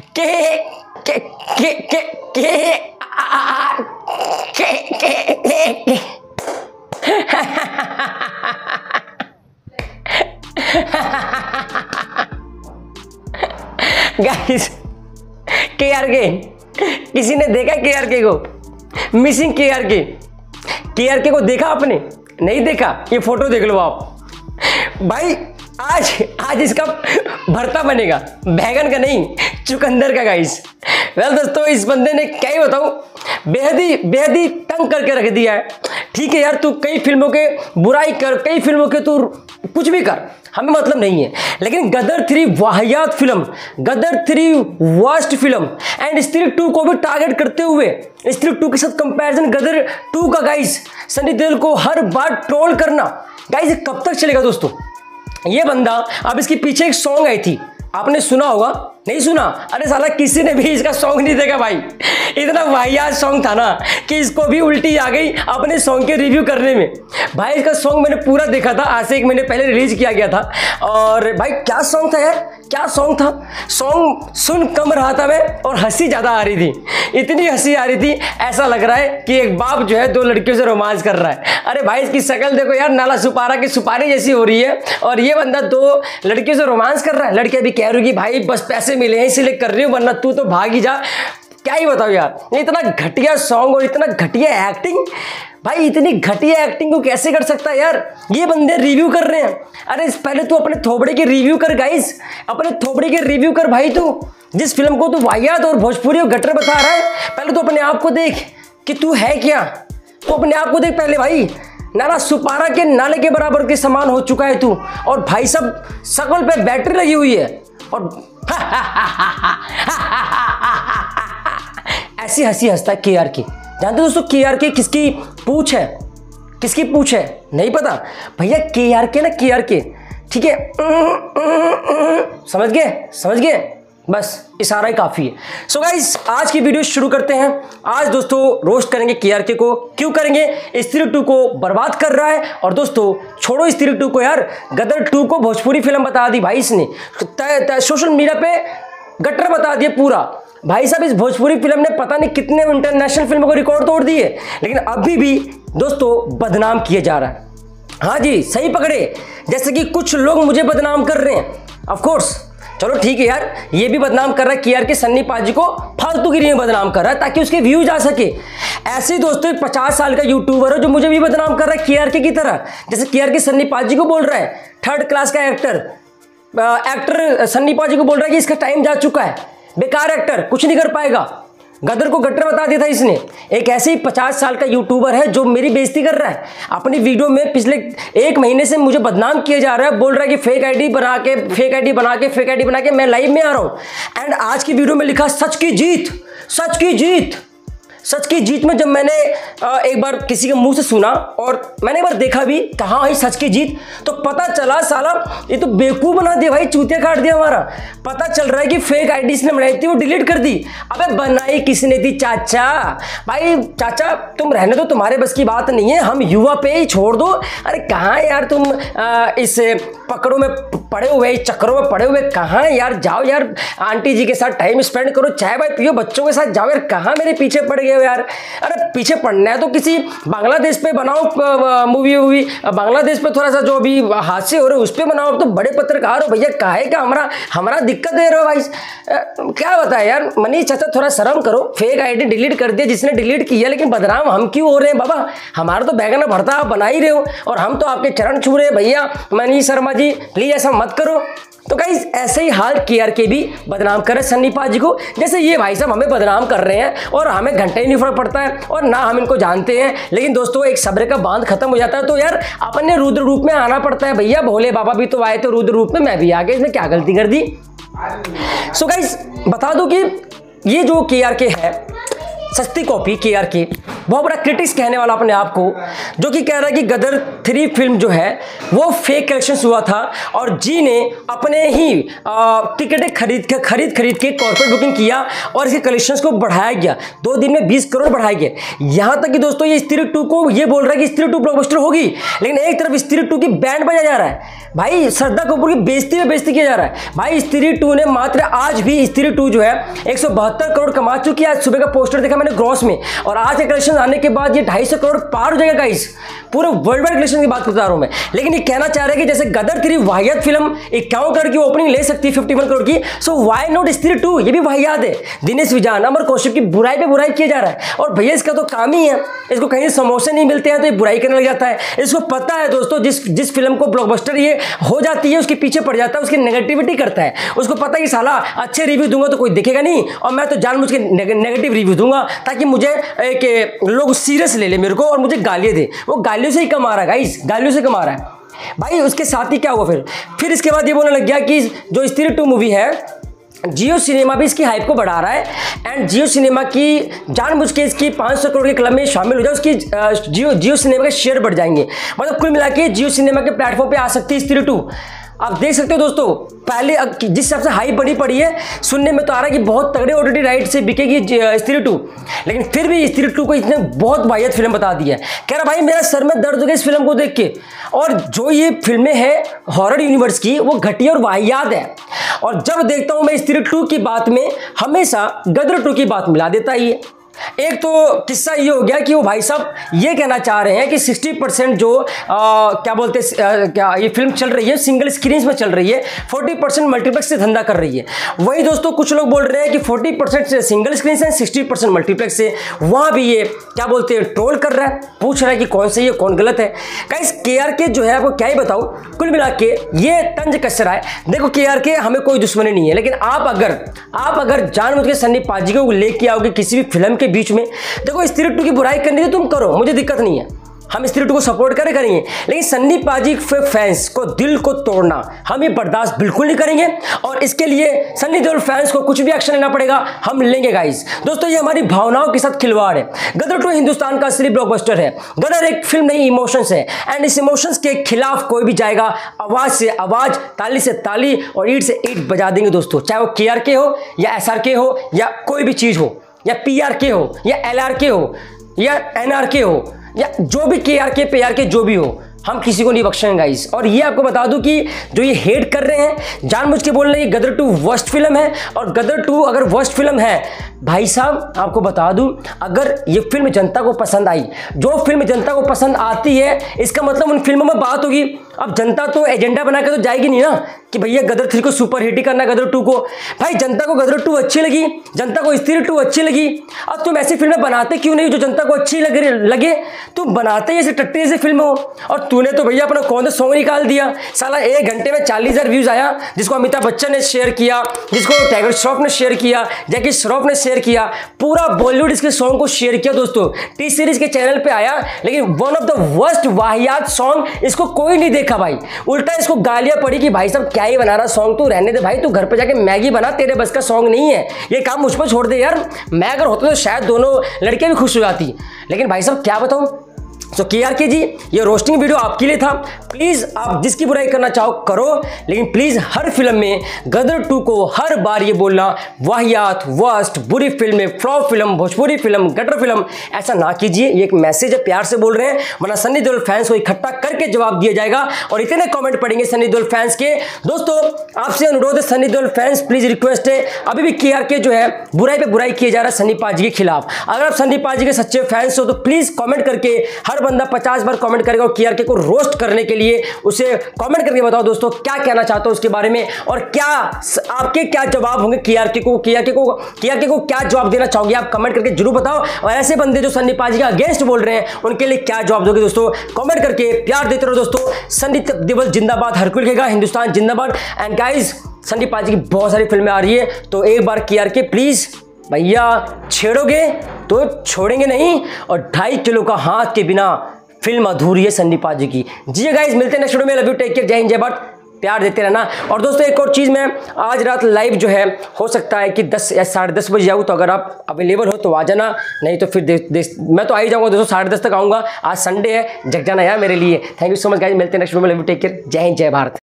के के के के के के गाइस, KRK किसी ने देखा KRK को? मिसिंग KRK को देखा आपने? नहीं देखा? ये फोटो देख लो आप भाई। आज इसका भरता बनेगा, बैगन का नहीं, चुकंदर का गाइस। वेल दोस्तों, इस बंदे ने क्या ही बताऊं, बेहद ही तंग करके रख दिया है। ठीक है यार, तू कई फिल्मों के बुराई कर, कई फिल्मों के तू कुछ भी कर, हमें मतलब नहीं है, लेकिन गदर 3 वाहियात film, Gadar 3 worst film and Stree 2 को भी टारगेट करते हुए स्त्री 2 के साथ कंपैरिजन गदर 2 का गाइस, सनी देओल को हर बार ट्रोल करना गाइस, कब तक चलेगा दोस्तों? ये बंदा, अब इसके पीछे एक सॉन्ग आई थी, आपने सुना होगा, नहीं सुना? अरे साला किसी ने भी इसका सॉन्ग नहीं देखा भाई। इतना वाहियात सॉन्ग था ना कि इसको भी उल्टी आ गई अपने सॉन्ग के रिव्यू करने में। भाई इसका सॉन्ग मैंने पूरा देखा था, आज से 1 महीने पहले रिलीज किया गया था। और भाई क्या सॉन्ग था यार, क्या सॉन्ग था। सॉन्ग सुन कम रहा था मैं और हंसी ज़्यादा आ रही थी, इतनी हंसी आ रही थी ऐसा लग रहा है कि एक बाप जो है 2 लड़कियों से रोमांस कर रहा है। अरे भाई इसकी शक्ल देखो यार, नाला सुपारा की सुपारी जैसी हो रही है और ये बंदा 2 लड़कियों से रोमांस कर रहा है। लड़कियां भी कह रही कि भाई बस पैसे मिले हैं इसीलिए कर रही हूँ, वरना तू तो भाग ही जा। क्या ही बताओ यार, इतना घटिया सॉन्ग और इतना घटिया एक्टिंग। भाई इतनी घटिया एक्टिंग को कैसे कर सकता है यार, ये बंदे रिव्यू कर रहे हैं। अरे पहले तू अपने थोबड़े की रिव्यू कर गाइस, अपने थोबड़े की रिव्यू कर भाई। तू जिस फिल्म को तू वाहियात और भोजपुरी और गटर बता रहा है, पहले तो अपने आप को देख कि तू है क्या। तू अपने आप को देख पहले भाई, नाला सुपारा के नाले के बराबर के समान हो चुका है तू। और भाई सब शकल पे बैटरी लगी हुई है और ऐसी हंसी हंसता है KRK। जानते हो दोस्तों KRK किसकी पूछ है? किसकी पूछ है नहीं पता भैया? KRK ना, KRK, ठीक है, समझ गए, बस इशारा ही काफ़ी है। सो गाइस, आज की वीडियो शुरू करते हैं। आज दोस्तों रोस्ट करेंगे KRK को। क्यों करेंगे? स्त्री 2 को बर्बाद कर रहा है। और दोस्तों छोड़ो स्त्री 2 को यार, गदर 2 को भोजपुरी फिल्म बता दी भाई इसने, सोशल मीडिया पे गटर बता दिए पूरा। भाई साहब इस भोजपुरी फिल्म ने पता नहीं कितने इंटरनेशनल फिल्मों को रिकॉर्ड तोड़ दिए, लेकिन अभी भी दोस्तों बदनाम किया जा रहा है। हाँ जी, सही पकड़े, जैसे कि कुछ लोग मुझे बदनाम कर रहे हैं। ऑफ कोर्स चलो ठीक है यार, ये भी बदनाम कर रहा है KRK, सन्नी पाजी को फालतूगिरी में बदनाम कर रहा है ताकि उसके व्यूज आ सके। ऐसे ही दोस्तों 50 साल का यूट्यूबर है जो मुझे भी बदनाम कर रहा है KRK की तरह। जैसे KRK सन्नी पाजी को बोल रहा है 3rd क्लास का एक्टर सन्नी पाजी को बोल रहा है कि इसका टाइम जा चुका है, बेकार एक्टर, कुछ नहीं कर पाएगा। गदर को गटर बता दिया था इसने। एक ऐसे ही 50 साल का यूट्यूबर है जो मेरी बेइज्जती कर रहा है अपनी वीडियो में। पिछले 1 महीने से मुझे बदनाम किया जा रहा है, बोल रहा है कि फेक आईडी बना के मैं लाइव में आ रहा हूँ। एंड आज की वीडियो में लिखा सच की जीत में जब मैंने एक बार किसी के मुंह से सुना और मैंने एक बार देखा भी, कहाँ है सच की जीत, तो पता चला साला ये तो बेवकूफ़ बना दिया भाई, चूतिया काट दिया हमारा। पता चल रहा है कि फेक आईडी इसने बनाई थी, वो डिलीट कर दी। अबे बनाई किसने थी चाचा? भाई चाचा तुम रहने दो, तुम्हारे बस की बात नहीं है, हम युवा पे ही छोड़ दो। अरे कहाँ यार तुम इस पकड़ों में पड़े हुए, चक्करों में पड़े हुए, कहाँ यार? जाओ यार आंटी जी के साथ टाइम स्पेंड करो, चाय भाई पियो, बच्चों के साथ जाओ यार। कहाँ मेरे पीछे पड़ गए हो यार? अरे पीछे पड़ना है तो किसी बांग्लादेश पे बनाओ मूवी, बांग्लादेश पे थोड़ा सा जो अभी हादसे हो रहे हैं उस पर बनाओ। तो बड़े पत्रकार हो भैया, काहे का हमारा दिक्कत दे रहे हो भाई? क्या बताए यार मनीष चाचा, थोड़ा शर्म करो। फेक आईडी डिलीट कर दिया जिसने डिलीट किया, लेकिन बदनाम हम क्यों हो रहे हैं बाबा? हमारा तो बैगन भरता आप बना ही रहे हो और हम तो आपके चरण छू रहे हैं। भैया मनीष शर्मा जी प्लीज ऐसा मत करो। तो गाइस ऐसे ही हाल KRK भी बदनाम कर रहे सन्नी पाजी को, जैसे ये भाई साहब हमें बदनाम कर रहे हैं और हमें घंटे ही नहीं फर्क पड़ता है और ना हम इनको जानते हैं। लेकिन दोस्तों एक सब्र का बांध खत्म हो जाता है तो यार अपने रुद्र रूप में आना पड़ता है। भैया भोले बाबा भी तो आए थे रुद्र रूप में, मैं भी आ गया, इसमें क्या गलती कर दी? सो गाइस बता दूं कि ये जो KRK है, सस्ती कॉपी KRK, बहुत बड़ा क्रिटिक्स कहने वाला अपने आप को, जो कि कह रहा है कि गदर 3 फिल्म जो है वो फेक कलेक्शन हुआ था और जी ने अपने ही टिकटें खरीद के कॉर्पोरेट बुकिंग किया और इसके कलेक्शंस को बढ़ाया गया। 2 दिन में 20 करोड़ बढ़ाया गया। यहां तक कि दोस्तों ये स्त्री 2 को ये बोल रहा है कि स्त्री 2 ब्लॉकबस्टर होगी, लेकिन एक तरफ स्त्री 2 की बैंड बजा जा रहा है। भाई श्रद्धा कपूर की बेइज्जती किया जा रहा है। भाई स्त्री 2 ने मात्र आज भी स्त्री 2 जो है 172 करोड़ कमा चुकी है। आज सुबह का पोस्टर देखा मैंने ग्रॉस में, और आज के कलेक्शन आने के बाद ये 250 करोड़ पार हो जाएगा गाइस। पूरे वर्ल्ड वाइड कलेक्शन की बात बता रहा हूं मैं। लेकिन ये कहना चाह रहे हैं कि जैसे गदर 3 वाहियात फिल्म 51 करोड़ की ओपनिंग ले सकती है 51 करोड़ की, सो व्हाई नॉट स्त्री 2? ये भी वाहियात है। दिनेश विजान, अमर कौशिक की बुराई पे बुराई किया जा रहा है, और भैया इसका तो काम ही है, इसको कहीं समोसे नहीं मिलते हैं तो ये बुराई करने लग जाता है। इसको पता है दोस्तों, जिस फिल्म को ब्लॉकबस्टर ये हो जाती है उसके पीछे पड़ जाता है, उसकी नेगेटिविटी करता है। उसको पता है कि साला अच्छे रिव्यू दूंगा तो कोई देखेगा नहीं, और मैं तो जानबूझ के नेगेटिव रिव्यू दूंगा ताकि मुझे एक लोग सीरियस ले ले मेरे को और मुझे गालियां दे। वो गालियों से ही कमा रहा है गाइस, गालियों से कमा रहा है। भाई उसके साथ ही क्या हुआ फिर इसके बाद ये बोलने लग गया कि जो स्त्री 2 मूवी है, जियो सिनेमा भी इसकी हाइप को बढ़ा रहा है, एंड जियो सिनेमा की जानबूझ के इसकी 500 करोड़ के क्लब में शामिल हो जाए, उसकी जियो सिनेमा के शेयर बढ़ जाएंगे। मतलब कुल मिला के जियो सिनेमा के प्लेटफॉर्म पे आ सकती है स्त्री 2। आप देख सकते हो दोस्तों, पहले जिस हिसाब से हाइप बड़ी पड़ी है, सुनने में तो आ रहा है कि बहुत तगड़े OTT राइट से बिकेगी स्त्री 2, लेकिन फिर भी स्त्री 2 को इसने बहुत वाहियात फिल्म बता दी है। कह रहा भाई मेरा सर में दर्द हो गया इस फिल्म को देख के, और जो ये फिल्में हैं हॉरर यूनिवर्स की वो घटिया और वाहियात है। और जब देखता हूं मैं स्त्री 2 की बात में हमेशा गदर 2 की बात मिला देता ही है। एक तो किस्सा ये हो गया कि वो भाई साहब ये कहना चाह रहे हैं कि 60% जो क्या बोलते हैं क्या ये फिल्म चल रही है सिंगल स्क्रीन में चल रही है, 40% मल्टीप्लेक्स से धंधा कर रही है। वही दोस्तों कुछ लोग बोल रहे हैं कि 40% से सिंगल स्क्रीन से 60% मल्टीप्लेक्स से, वहां भी ये क्या बोलते हैं ट्रोल कर रहा है, पूछ रहा है कि कौन सही है कौन गलत है। गाइस KRK जो है आपको क्या ही बताऊं, कुल मिला के ये तंज कस रहा है। देखो KRK हमें कोई दुश्मनी नहीं है, लेकिन आप अगर जानबूझ के सन्नी पाजी को लेके आओगे किसी भी फिल्म के बीच में, देखो स्त्री 2 की बुराई करनी है तुम करो, मुझे दिक्कत नहीं है, हम स्त्री 2 को सपोर्ट करेंगे, लेकिन सन्नी पाजी फैंस को दिल को तोड़ना हम ये बर्दाश्त बिल्कुल नहीं करेंगे, और इसके लिए सन्नी देओल फैंस को कुछ भी एक्शन लेना पड़ेगा, हम लेंगे गाइस। दोस्तों ये हमारी भावनाओं के साथ खिलवाड़ है। गदर 2 हिंदुस्तान का असली ब्लॉकबस्टर है। गदर एक फिल्म नहीं, इमोशंस है, एंड इस इमोशंस के खिलाफ कोई भी जाएगा आवाज से आवाज, ताली से ताली और ईंट से ईंट बजा देंगे दोस्तों। चाहे वो KRK हो या SRK हो या कोई भी चीज हो, या PRK हो या LRK हो या NRK हो या जो भी KRK PRK जो भी हो, हम किसी को नहीं बख्शेंगे गाइस। और ये आपको बता दूं कि जो ये हेट कर रहे हैं जानबूझ के बोल रहे हैं कि गदर 2 वर्स्ट फिल्म है, और गदर 2 अगर वर्स्ट फिल्म है भाई साहब आपको बता दूं, अगर ये फिल्म जनता को पसंद आई, जो फिल्म जनता को पसंद आती है इसका मतलब उन फिल्मों में बात होगी। अब जनता तो एजेंडा बना के तो जाएगी नहीं ना कि भैया गदर 3 को सुपर हिट ही करना, गदर 2 को। भाई जनता को गदर 2 अच्छी लगी, जनता को स्त्री 2 अच्छी लगी, अब तुम ऐसी फिल्में बनाते क्यों नहीं जो जनता को अच्छी लगे? तुम बनाते ऐसे टट्टी जैसी फिल्म हो, और तूने तो भैया अपना कौन सा सॉन्ग निकाल दिया साला, 1 घंटे में 40,000 व्यूज आया, जिसको अमिताभ बच्चन ने शेयर किया, जिसको टाइगर श्रॉफ ने शेयर किया, जैकी श्रॉफ ने शेयर किया, पूरा बॉलीवुड इसके सॉन्ग को शेयर किया दोस्तों। टी सीरीज के चैनल पे आया, लेकिन वन ऑफ द वर्स्ट वाहियात सॉन्ग, इसको कोई नहीं देखा भाई। उल्टा इसको गालियां पड़ी कि भाई साहब क्या ही बना रहा सॉन्ग, तू रहने दे भाई, तू घर पे जाके मैगी बना, तेरे बस का सॉन्ग नहीं है, ये काम मुझ पर छोड़ दे यार। मैं अगर होता तो शायद दोनों लड़के भी खुश हो जाती, लेकिन भाई साहब क्या बताऊं। तो KRK जी ये रोस्टिंग वीडियो आपके लिए था। प्लीज़ आप जिसकी बुराई करना चाहो करो, लेकिन प्लीज़ हर फिल्म में गदर 2 को हर बार ये बोलना वाहियात, वर्स्ट, बुरी film, flop film, Bhojpuri film, gutter film, ऐसा ना कीजिए। ये एक मैसेज है, प्यार से बोल रहे हैं, वरना सन्नी देओल फैंस को इकट्ठा करके जवाब दिया जाएगा और इतने कमेंट पड़ेंगे सन्नी देओल फैंस के। दोस्तों आपसे अनुरोध है Sunny Deol fans, please request है, अभी भी KRK जो है बुराई पे बुराई किया जा रहा है सन्नी पाजी के खिलाफ। अगर आप सन्नी पाजी के सच्चे फैंस हो तो प्लीज़ कॉमेंट करके, हर बंदा 50 बार कमेंट करेगा और KRK को रोस्ट करने के लिए उसे कमेंट करके बताओ दोस्तों क्या कहना चाहते हो उसके बारे में, और क्या आपके क्या जवाब होंगे KRK को क्या जवाब देना चाहोगे आप कमेंट करके जरूर बताओ। और ऐसे बंदे जो सन्नी पाजी का अगेंस्ट बोल रहे हैं उनके लिए क्या जवाब दोगे दोस्तों, कमेंट करके प्यार देते रहो दोस्तों। सन्नी देओल जिंदाबाद, हरकुल खेगा, हिंदुस्तान जिंदाबाद। एंड गाइज सन्नी पाजी की बहुत सारी फिल्में आ रही है, तो एक बार KRK प्लीज भैया छेड़ोगे तो छोड़ेंगे नहीं, और 2.5 किलो का हाथ के बिना फिल्म अधूरी है सन्नी पाजी की। जी गाइस मिलते हैं नेक्स्ट वीडियो में, लव यू, टेक केयर, जय हिंद, जय भारत। प्यार देते रहना। और दोस्तों एक और चीज़, मैं आज रात लाइव जो है हो सकता है कि 10 या 10:30 बजे आऊँ, तो अगर आप अवेलेबल हो तो आ जाना, नहीं तो फिर मैं तो आ ही जाऊँगा दोस्तों, 10:30 तक आऊँगा। आज संडे है, जग जाना यार मेरे लिए। Thank you so much guys, मिलते हैं नेक्स्ट वीडियो में। टेक केयर, जय हिंद, जय भारत।